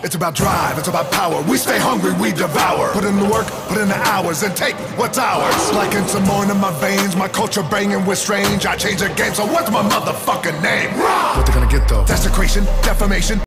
It's about drive, it's about power. We stay hungry, we devour. Put in the work, put in the hours, and take what's ours. Like in some more in my veins, my culture banging with strange. I change the game, so what's my motherfucking name? What they gonna get though? Desecration, defamation.